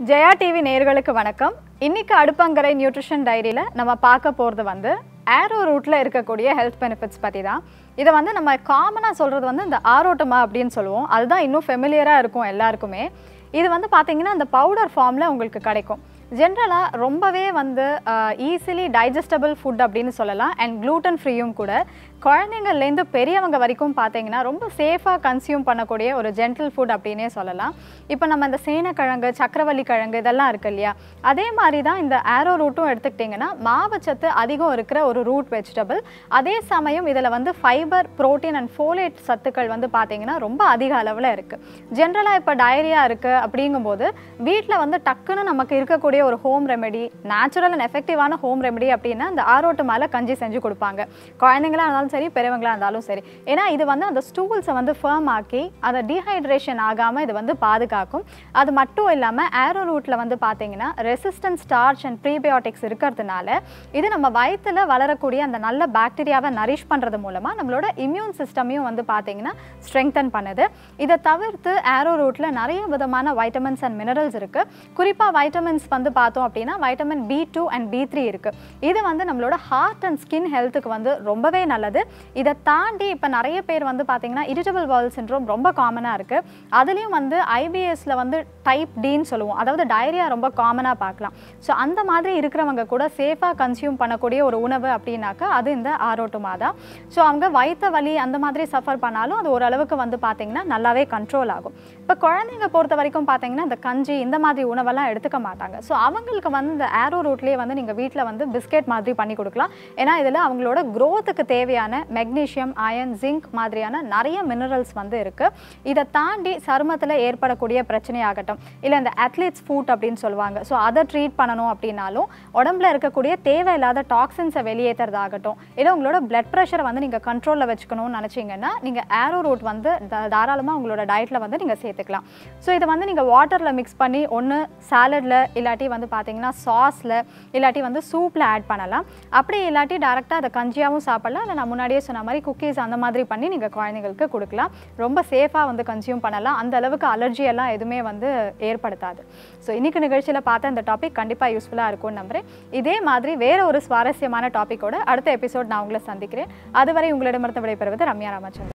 Jaya TV நேயர்களுக்கு வணக்கம். இன்னைக்கு அடுப்பங்கரை நியூட்ரிஷன் டைரியில நம்ம பார்க்க போறது வந்து ஏரோ ரூட்ல இருக்கக்கூடிய ஹெல்த் பெனிஃபிட்ஸ் பத்தி தான். இதை வந்து நம்ம காமனா சொல்றது வந்து இந்த ஆரோட்டமா அப்படின்னு சொல்லுவோம். அதுதான் இன்னும் ஃபெமிலியரா இருக்கும் எல்லாருக்குமே. இது வந்து பாத்தீங்கன்னா அந்த பவுடர் ஃபார்ம்ல உங்களுக்கு கிடைக்கும். ஜென்ரலாக ரொம்பவே வந்து ஈஸிலி டைஜஸ்டபிள் ஃபுட் அப்படின்னு சொல்லலாம். அண்ட் க்ளூட்டன் ஃப்ரீயும் கூட. குழந்தைங்கள்லேருந்து பெரியவங்க வரைக்கும் பார்த்தீங்கன்னா ரொம்ப சேஃபாக கன்சியூம் பண்ணக்கூடிய ஒரு ஜென்டில் ஃபுட் அப்படின்னே சொல்லலாம். இப்போ நம்ம இந்த சேனக்கிழங்கு, சக்கரவள்ளி கிழங்கு இதெல்லாம் இருக்குது இல்லையா, அதே மாதிரி தான் இந்த ஏரோ ரூட்டும் எடுத்துக்கிட்டிங்கன்னா மாவுச்சத்து அதிகம் இருக்கிற ஒரு ரூட் வெஜிடபிள். அதே சமயம் இதில் வந்து ஃபைபர், புரோட்டீன் அண்ட் ஃபோலேட் சத்துக்கள் வந்து பார்த்தீங்கன்னா ரொம்ப அதிக அளவில் இருக்குது. ஜென்ரலாக இப்போ டயரியா இருக்குது அப்படிங்கும்போது வீட்டில் வந்து டக்குன்னு நமக்கு இருக்கக்கூடிய ஒரு ஹோம் ரெமெடி, நேச்சுரல் அண்ட் எஃபெக்டிவான ஹோம் ரெமெடி அப்படின்னா இந்த ஆரோட்டமால கஞ்சி செஞ்சு கொடுப்பாங்க. குழந்தைங்களா இருந்தாலும் சரி, பெரியவங்களா இருந்தாலும் சரி. ஏன்னா இது வந்து அந்த ஸ்டூல்ஸை வந்து ஃபர்ம் ஆக்கி அதை டீஹைட்ரேஷன் ஆகாமல் இது வந்து பாதுகாக்கும். அது மட்டும் இல்லாமல் ஏரோ ரூட்டில் வந்து பார்த்தீங்கன்னா ரெசிஸ்டன்ட் ஸ்டார்ச் அண்ட் ப்ரீபயோட்டிக்ஸ் இருக்கிறதுனால இது நம்ம வயிற்றில் வளரக்கூடிய அந்த நல்ல பாக்டீரியாவை நரிஷ் பண்ணுறது மூலமாக நம்மளோட இம்யூன் சிஸ்டமையும் வந்து பார்த்தீங்கன்னா ஸ்ட்ரெங்தன் பண்ணுது. இதை தவிர்த்து ஏரோ ரூட்டில் நிறைய விதமான வைட்டமின்ஸ் அண்ட் மினரல்ஸ் இருக்குது. குறிப்பாக வைட்டமின்ஸ் வந்து பார்த்தோம் அப்படின்னா வைட்டமின் B2 அண்ட் B3 இருக்குது. இது வந்து நம்மளோட ஹார்ட் அண்ட் ஸ்கின் ஹெல்த்துக்கு வந்து ரொம்பவே நல்லது. இதை தாண்டி இப்போ நிறைய பேர் வந்து பார்த்தீங்கன்னா இரிட்டபிள் பவுல் சிண்ட்ரோம் ரொம்ப காமனாக இருக்குது. அதுலேயும் வந்து IBSல வந்து டைப் Dன்னு சொல்லுவோம், அதாவது டயரியா ரொம்ப காமனாக பார்க்கலாம். ஸோ அந்த மாதிரி இருக்கிறவங்க கூட சேஃபாக கன்சியூம் பண்ணக்கூடிய ஒரு உணவு அப்படின்னாக்கா அது இந்த ஆரோட்டமா தான். ஸோ அவங்க வயிற்று வலி அந்த மாதிரி சஃபர் பண்ணாலும் அது ஓரளவுக்கு வந்து பார்த்தீங்கன்னா நல்லாவே கண்ட்ரோல் ஆகும். இப்போ குழந்தைங்க பொறுத்த வரைக்கும் பார்த்தீங்கன்னா இந்த கஞ்சி இந்த மாதிரி உணவெல்லாம் எடுத்துக்க மாட்டாங்க. ஸோ அவங்களுக்கு வந்து இந்த ஏரோ ரூட்லேயே வந்து நீங்கள் வீட்டில் வந்து பிஸ்கெட் மாதிரி பண்ணி கொடுக்கலாம். ஏன்னா இதில் அவங்களோட க்ரோத்துக்கு தேவையான மெக்னீஷியம், அயன், ஜிங்க் மாதிரியான நிறைய மினரல்ஸ் வந்து இருக்குது. இதை தாண்டி சருமத்தில் ஏற்படக்கூடிய பிரச்சனையாகட்டும், இல்லை இந்த அத்லீட்ஸ் ஃபுட் அப்படின்னு சொல்லுவாங்க, ஸோ அதை ட்ரீட் பண்ணணும் அப்படின்னாலும், உடம்புல இருக்கக்கூடிய தேவையில்லாத டாக்ஸின்ஸை வெளியேற்றுறதாகட்டும், இல்லை உங்களோட பிளட் ப்ரெஷரை வந்து நீங்கள் கண்ட்ரோலில் வச்சுக்கணும்னு நினச்சிங்கன்னா நீங்கள் ஏரோ ரூட் வந்து தாராளமாக உங்களோட டயட்டில் வந்து நீங்கள் சேர்த்துக்கலாம். ஸோ இதை வந்து நீங்கள் வாட்டரில் மிக்ஸ் பண்ணி ஒன்று சாலடில் இல்லாட்டி வந்து பார்த்தீங்கன்னா சாஸில் இல்லாட்டி வந்து சூப்பில் ஆட் பண்ணலாம். அப்படி இல்லாட்டி டேரெக்டாக அதை கஞ்சியாகவும் சாப்பிடலாம். இல்லை நான் முன்னாடியே சொன்ன மாதிரி குக்கீஸ் அந்த மாதிரி பண்ணி நீங்கள் குழந்தைங்களுக்கு கொடுக்கலாம். ரொம்ப சேஃபாக வந்து கன்சியூம் பண்ணலாம். அந்த அளவுக்கு அலர்ஜியெல்லாம் எதுவுமே வந்து ஏற்படுத்தாது. ஸோ இன்றைக்கி நிகழ்ச்சியில் பார்த்த இந்த டாபிக் கண்டிப்பாக யூஸ்ஃபுல்லாக இருக்கும்னு நம்புகிறேன். இதே மாதிரி வேறு ஒரு சுவாரஸ்யமான டாப்பிக்கோட அடுத்த எபிசோட் நான் உங்களை சந்திக்கிறேன். அதுவரை உங்களிடமிருந்து விடைபெறுவது ரம்யா ராமச்சந்திரன்.